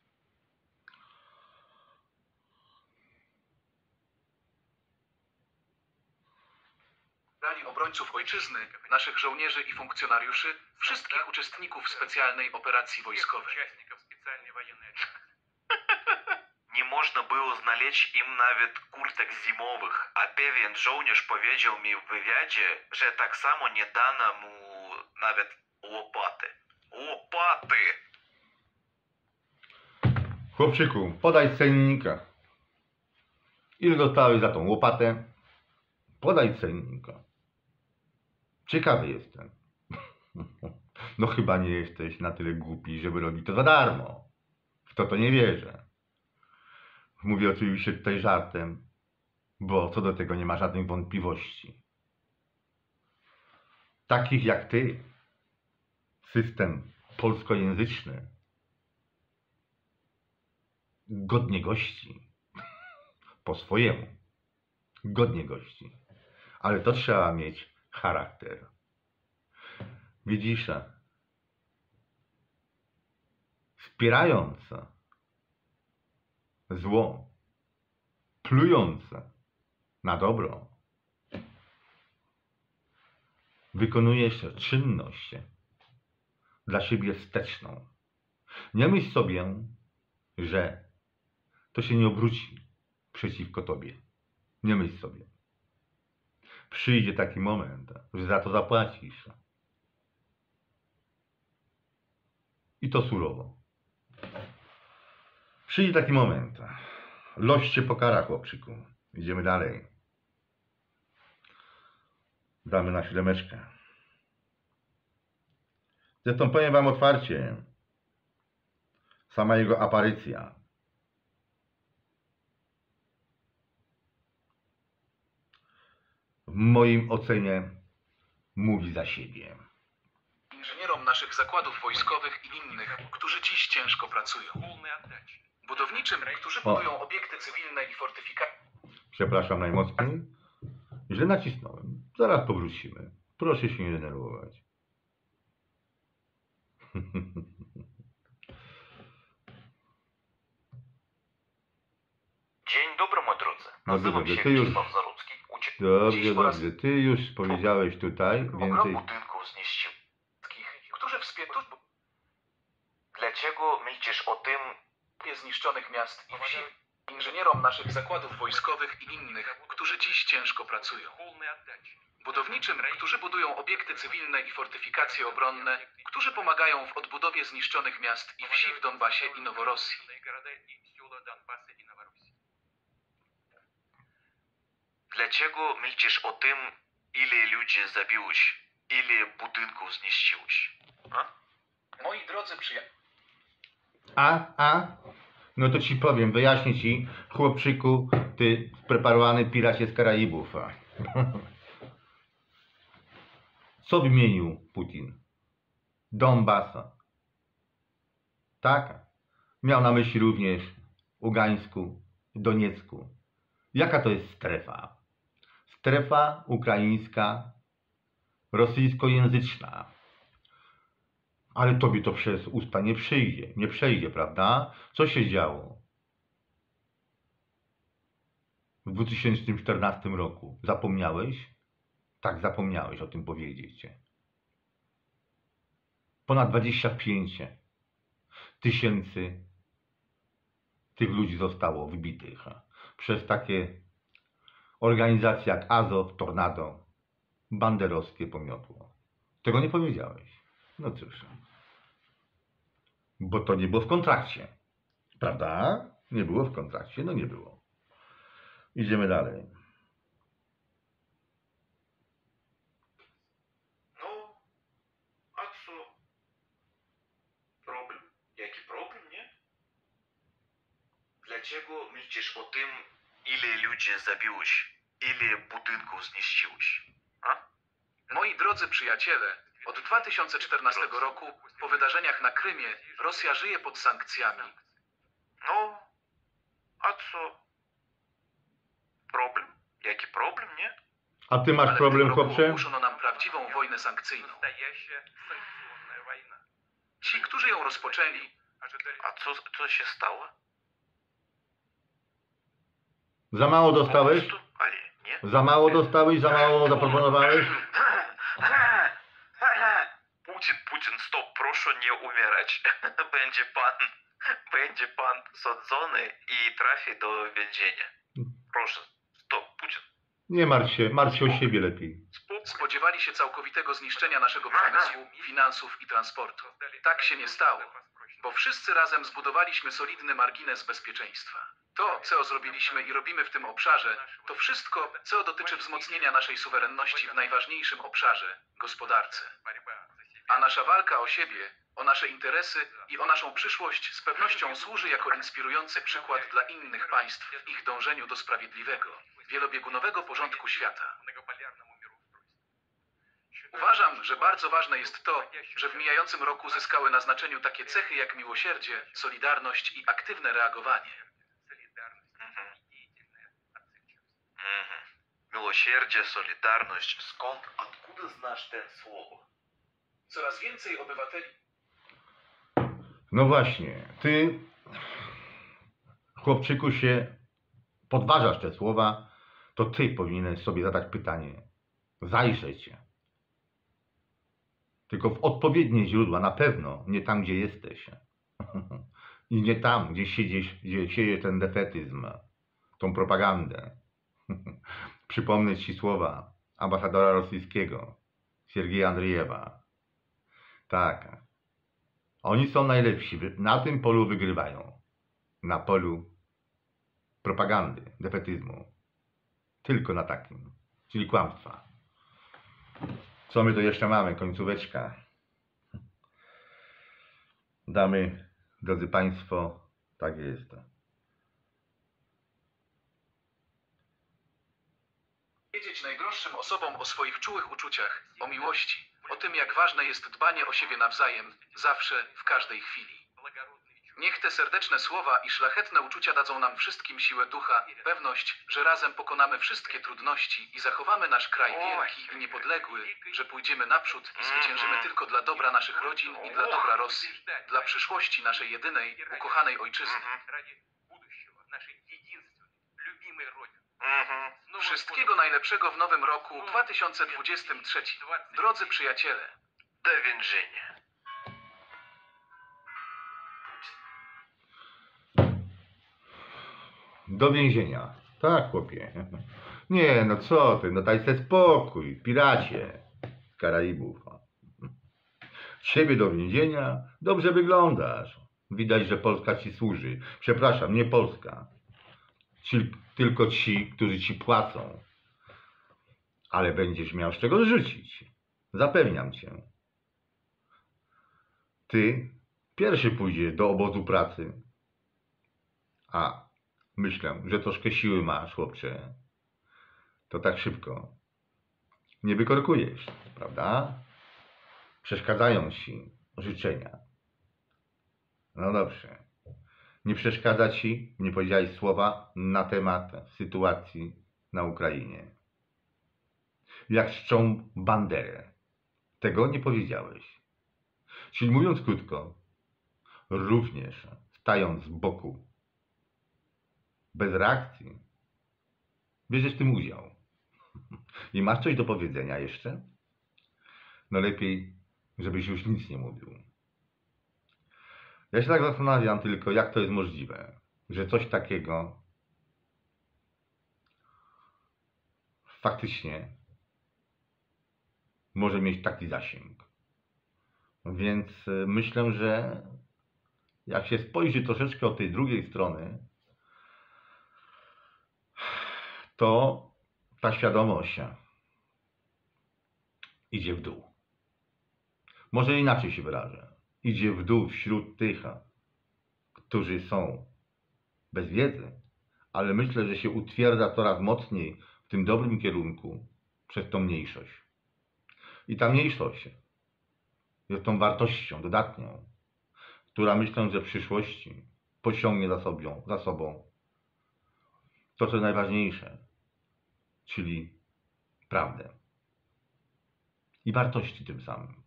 [SPEAKER 9] obrońców ojczyzny, naszych żołnierzy i funkcjonariuszy, wszystkich uczestników specjalnej operacji wojskowej.
[SPEAKER 8] Nie można było znaleźć im nawet kurtek zimowych, a pewien żołnierz powiedział mi w wywiadzie, że tak samo nie dano mu nawet łopaty. Łopaty!
[SPEAKER 1] Chłopczyku, podaj cennika. Ile dostałeś za tą łopatę? Podaj cennika. Ciekawy jestem. No chyba nie jesteś na tyle głupi, żeby robić to za darmo. W to to nie wierzę. Mówię oczywiście tutaj żartem, bo co do tego nie ma żadnych wątpliwości. Takich jak ty, system polskojęzyczny, godnie gości. Po swojemu. Godnie gości. Ale to trzeba mieć charakter. Widzisz, wspierając zło, plując na dobro, wykonujesz czynność dla siebie wsteczną. Nie myśl sobie, że to się nie obróci przeciwko tobie. Nie myśl sobie. Przyjdzie taki moment, że za to zapłacisz. I to surowo. Przyjdzie taki moment. Los cię pokara, chłopczyku. Idziemy dalej. Damy na siódemeczkę. Zresztą powiem wam otwarcie. Sama jego aparycja. W moim ocenie mówi za siebie.
[SPEAKER 9] Inżynierom naszych zakładów wojskowych i innych, którzy dziś ciężko pracują. Budowniczym, którzy budują obiekty cywilne i fortyfikacje.
[SPEAKER 1] Przepraszam najmocniej. Źle nacisnąłem. Zaraz powrócimy. Proszę się nie denerwować.
[SPEAKER 8] Dzień dobry, moi drodzy.
[SPEAKER 1] Dobrze,
[SPEAKER 8] Nazywam
[SPEAKER 1] dobrze,
[SPEAKER 8] się
[SPEAKER 1] ty już.
[SPEAKER 8] Wiesław Zarudzki. Ucie...
[SPEAKER 1] Dobrze,
[SPEAKER 9] Dziś po raz-
[SPEAKER 1] dobrze. Ty już powiedziałeś tutaj
[SPEAKER 8] Ogrom
[SPEAKER 1] więcej.
[SPEAKER 8] budynków zniszczył.
[SPEAKER 9] którzy wspierają.
[SPEAKER 8] Dlaczego milczysz o tym,
[SPEAKER 9] zniszczonych miast i wsi, inżynierom naszych zakładów wojskowych i innych, którzy dziś ciężko pracują. Budowniczym, którzy budują obiekty cywilne i fortyfikacje obronne, którzy pomagają w odbudowie zniszczonych miast i wsi w Donbasie i Noworosji.
[SPEAKER 8] Dlaczego milczysz o tym, ile ludzi zabiłeś, ile budynków zniszczyłeś? A?
[SPEAKER 9] Moi drodzy przyjaciele,
[SPEAKER 1] A, a? No to ci powiem, wyjaśnię ci, chłopczyku, ty spreparowany piracie z Karaibów. Co wymienił Putin? Donbasa. Tak? Miał na myśli również Ługańsku, Doniecku. Jaka to jest strefa? Strefa ukraińska, rosyjskojęzyczna. Ale tobie to przez usta nie przyjdzie, nie przejdzie, prawda? Co się działo w dwa tysiące czternastym roku? Zapomniałeś? Tak, zapomniałeś o tym powiedzieć. Ponad dwadzieścia pięć tysięcy tych ludzi zostało wybitych przez takie organizacje jak Azow, Tornado, banderowskie pomiotło. Tego nie powiedziałeś. No cóż. Bo to nie było w kontrakcie. Prawda? Nie było w kontrakcie. No nie było. Idziemy dalej.
[SPEAKER 8] No, a co? Problem? Jaki problem, nie? Dlaczego milczysz o tym, ile ludzi zabiłeś, ile budynków zniszczyłeś? A?
[SPEAKER 9] moi drodzy przyjaciele, od dwa tysiące czternastego roku, po wydarzeniach na Krymie, Rosja żyje pod sankcjami.
[SPEAKER 8] No, a co? Problem? Jaki problem, nie?
[SPEAKER 1] A ty masz
[SPEAKER 9] Ale w
[SPEAKER 1] problem,
[SPEAKER 9] tym roku
[SPEAKER 1] chłopcze?
[SPEAKER 9] ogłoszono nam prawdziwą wojnę sankcyjną. Ci, którzy ją rozpoczęli,
[SPEAKER 8] A co, co się stało?
[SPEAKER 1] Za mało dostałeś?
[SPEAKER 8] Po prostu? Ale nie?
[SPEAKER 1] Za mało dostałeś? Za mało zaproponowałeś?
[SPEAKER 8] Putin, Putin, stop, proszę nie umierać. Będzie pan, będzie pan sądzony i trafi do więzienia. Proszę, stop, Putin.
[SPEAKER 1] Nie martw się, martw się o siebie lepiej.
[SPEAKER 9] spodziewali się całkowitego zniszczenia naszego przemysłu, finansów i transportu. Tak się nie stało, bo wszyscy razem zbudowaliśmy solidny margines bezpieczeństwa. To, co zrobiliśmy i robimy w tym obszarze, to wszystko, co dotyczy wzmocnienia naszej suwerenności w najważniejszym obszarze, gospodarce. A nasza walka o siebie, o nasze interesy i o naszą przyszłość z pewnością służy jako inspirujący przykład dla innych państw w ich dążeniu do sprawiedliwego, wielobiegunowego porządku świata. Uważam, że bardzo ważne jest to, że w mijającym roku zyskały na znaczeniu takie cechy jak miłosierdzie, solidarność i aktywne reagowanie.
[SPEAKER 8] Mhm. Mhm. Miłosierdzie, solidarność. Skąd, откуда znasz ten słowo?
[SPEAKER 9] Coraz więcej obywateli...
[SPEAKER 1] No właśnie, ty, chłopczyku, się podważasz te słowa, to ty powinieneś sobie zadać pytanie, zajrzeć się. Tylko w odpowiednie źródła, na pewno, nie tam, gdzie jesteś. I nie tam, gdzie siedzisz, gdzie sieje ten defetyzm, tą propagandę. Przypomnę ci słowa ambasadora rosyjskiego, Siergieja Andriejewa. Tak. Oni są najlepsi. Na tym polu wygrywają. Na polu propagandy, defetyzmu. Tylko na takim. Czyli kłamstwa. Co my tu jeszcze mamy? Końcóweczka. Damy, drodzy Państwo, tak jest.
[SPEAKER 9] Powiedzieć najdroższym osobom o swoich czułych uczuciach, o miłości, o tym, jak ważne jest dbanie o siebie nawzajem, zawsze, w każdej chwili. Niech te serdeczne słowa i szlachetne uczucia dadzą nam wszystkim siłę ducha, pewność, że razem pokonamy wszystkie trudności i zachowamy nasz kraj wielki i niepodległy, że pójdziemy naprzód i zwyciężymy tylko dla dobra naszych rodzin i dla dobra Rosji, dla przyszłości naszej jedynej, ukochanej ojczyzny.
[SPEAKER 8] Mhm.
[SPEAKER 9] Wszystkiego najlepszego w nowym roku dwa tysiące dwudziestym trzecim. Drodzy przyjaciele,
[SPEAKER 8] Do więzienia.
[SPEAKER 1] Do więzienia. Tak, chłopie. Nie, no co ty, no daj sobie spokój, piracie z Karaibów. Ciebie do więzienia? Dobrze wyglądasz. Widać, że Polska ci służy. Przepraszam, nie Polska. Ci, tylko ci, którzy ci płacą. Ale będziesz miał z czego rzucić. Zapewniam cię. Ty pierwszy pójdziesz do obozu pracy. A myślę, że troszkę siły masz, chłopcze. To tak szybko nie wykorkujesz, prawda? Przeszkadzają ci życzenia. No dobrze. Nie przeszkadza ci, nie powiedziałeś słowa na temat sytuacji na Ukrainie. Jak czczą banderę. Tego nie powiedziałeś. Czyli mówiąc krótko, również stając z boku, bez reakcji, bierzesz w tym udział. I masz coś do powiedzenia jeszcze? No lepiej, żebyś już nic nie mówił. Ja się tak zastanawiam tylko, jak to jest możliwe, że coś takiego faktycznie może mieć taki zasięg. Więc myślę, że jak się spojrzy troszeczkę od tej drugiej strony, to ta świadomość idzie w dół. Może inaczej się wyrażę. Idzie w dół wśród tych, którzy są bez wiedzy, ale myślę, że się utwierdza coraz mocniej w tym dobrym kierunku przez tą mniejszość. I ta mniejszość jest tą wartością dodatnią, która myślę, że w przyszłości pociągnie za sobą, za sobą to, co najważniejsze, czyli prawdę i wartości tym samym.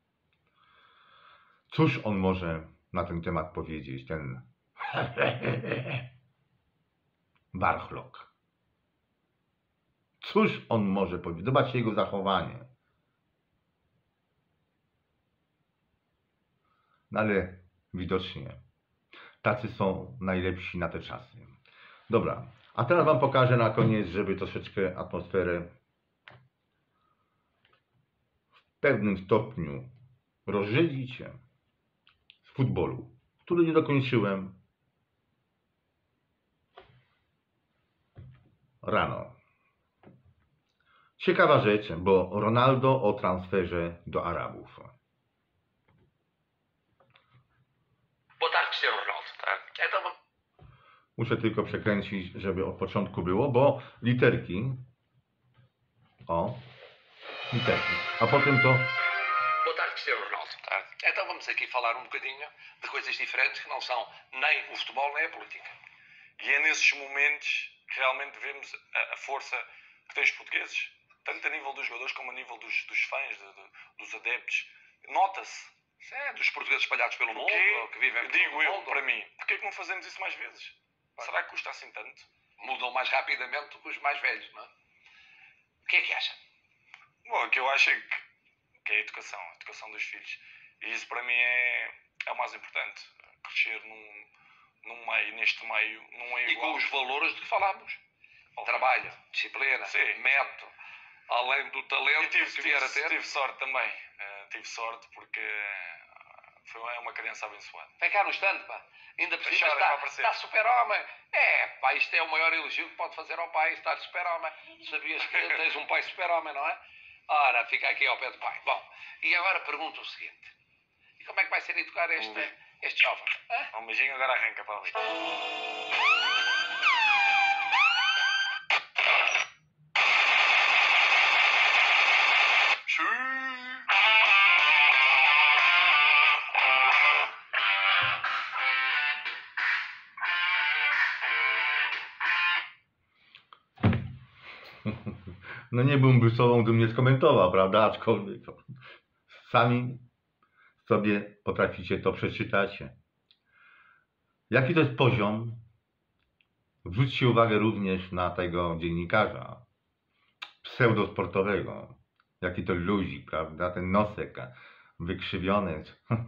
[SPEAKER 1] Cóż on może na ten temat powiedzieć, ten warchlok? Cóż on może powiedzieć? Zobaczcie jego zachowanie. No ale widocznie tacy są najlepsi na te czasy. Dobra, a teraz wam pokażę na koniec, żeby troszeczkę atmosferę w pewnym stopniu rozrzedzić, z futbolu, który nie dokończyłem rano. Ciekawa rzecz, bo Ronaldo o transferze do Arabów.
[SPEAKER 10] Boa tarde, Cristiano Ronaldo. Tak? Então,
[SPEAKER 1] Muszę tylko przekręcić, żeby od początku było, bo literki, o, literki, a potem to...
[SPEAKER 10] boa tarde, Cristiano Ronaldo. Tak? Então vamos aqui falar um bocadinho de coisas diferentes que não são nem o futebol nem a política.
[SPEAKER 8] E é nesses momentos que realmente vemos a, a força que têm os portugueses, tanto a nível dos jogadores como a nível dos, dos fãs, de, de, dos adeptos. Nota-se.
[SPEAKER 10] É, dos portugueses espalhados pelo mundo,
[SPEAKER 8] Porque,
[SPEAKER 10] que vivem por
[SPEAKER 8] digo
[SPEAKER 10] todo o
[SPEAKER 8] eu,
[SPEAKER 10] mundo.
[SPEAKER 8] para mim, porquê é que não fazemos isso mais vezes? Será que custa assim tanto?
[SPEAKER 10] Mudam mais rapidamente do que os mais velhos, não é? O que é que acha?
[SPEAKER 8] Bom, o que eu acho é que, que é a educação, a educação dos filhos. E isso para mim é, é o mais importante. Crescer num, num meio, neste meio, não é
[SPEAKER 10] E
[SPEAKER 8] igual.
[SPEAKER 10] com os valores de que falámos. Trabalho, disciplina,
[SPEAKER 8] Sim.
[SPEAKER 10] método, além do
[SPEAKER 8] Eu
[SPEAKER 10] talento
[SPEAKER 8] tive,
[SPEAKER 10] que
[SPEAKER 8] tive,
[SPEAKER 10] vier a ter.
[SPEAKER 8] tive sorte também. Eh, tive sorte porque foi uma, é uma criança abençoada.
[SPEAKER 10] Vem cá no estande, pá. Ainda por cima
[SPEAKER 8] Chora
[SPEAKER 10] está,
[SPEAKER 8] para aparecer.
[SPEAKER 10] está super-homem. É, pá, isto é o maior elogio que pode fazer ao pai, estar super-homem. Sabias que tens um pai super-homem, não é? Ora, fica aqui ao pé do pai. Bom, e agora pergunto o seguinte. E como é que vai ser educar este,
[SPEAKER 8] Um-
[SPEAKER 10] este jovem? Hã?
[SPEAKER 8] Um beijinho, agora arranca para ali.
[SPEAKER 1] No nie byłby sobą, gdybym nie skomentował, prawda? Aczkolwiek sami sobie potraficie to przeczytać. Jaki to jest poziom? Zwróćcie uwagę również na tego dziennikarza pseudosportowego. Jaki to luzik, prawda? Ten nosek wykrzywiony.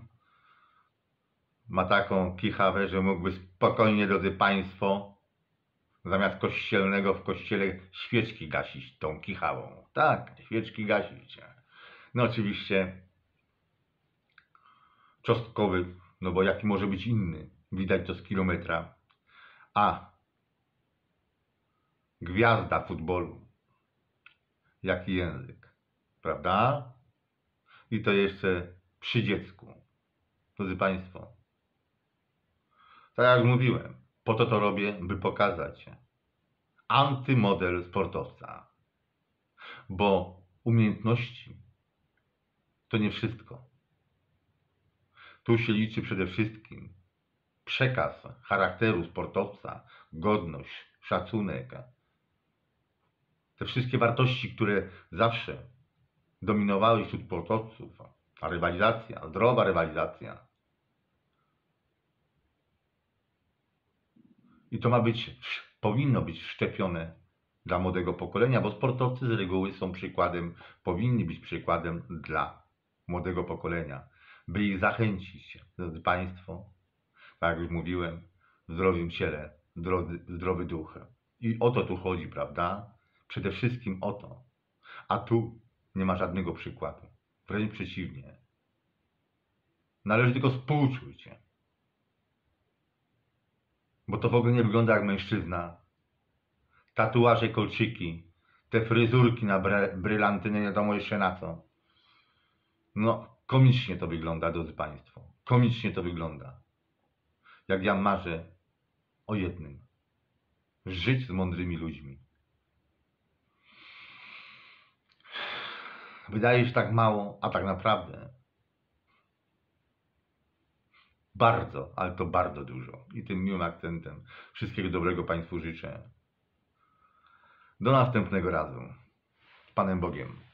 [SPEAKER 1] Ma taką kichawę, że mógłby spokojnie, drodzy Państwo, Zamiast kościelnego w kościele świeczki gasić tą kichałą. Tak, świeczki gasić. No oczywiście cząstkowy, no bo jaki może być inny? Widać to z kilometra. A gwiazda futbolu. Jaki język, prawda? I to jeszcze przy dziecku. Drodzy Państwo, tak jak mówiłem, po to to robię, by pokazać antymodel sportowca. Bo umiejętności to nie wszystko. Tu się liczy przede wszystkim przekaz charakteru sportowca, godność, szacunek. Te wszystkie wartości, które zawsze dominowały wśród sportowców. A rywalizacja, zdrowa rywalizacja. I to ma być, powinno być wszczepione dla młodego pokolenia, bo sportowcy z reguły są przykładem, powinni być przykładem dla młodego pokolenia, by ich zachęcić, drodzy Państwo, tak jak już mówiłem, w zdrowym ciele, zdrowy, zdrowy duch. I o to tu chodzi, prawda? Przede wszystkim o to. A tu nie ma żadnego przykładu. Wręcz przeciwnie. Należy tylko współczuć. Bo to w ogóle nie wygląda jak mężczyzna. Tatuaże, kolczyki, te fryzurki na brylanty, nie wiadomo jeszcze na co. No, komicznie to wygląda, drodzy Państwo. Komicznie to wygląda. Jak ja marzę o jednym. Żyć z mądrymi ludźmi. Wydaje się tak mało, a tak naprawdę bardzo, ale to bardzo dużo. I tym miłym akcentem wszystkiego dobrego Państwu życzę. Do następnego razu. Z Panem Bogiem.